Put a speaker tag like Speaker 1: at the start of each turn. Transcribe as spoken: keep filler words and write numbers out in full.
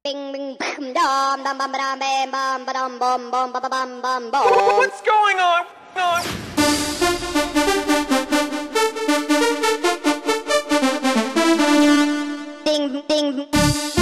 Speaker 1: Bing bing bam dum dum bum bam bam bum bum bum bum bum bum bum bum.
Speaker 2: What's going on? on?
Speaker 1: Ding ding.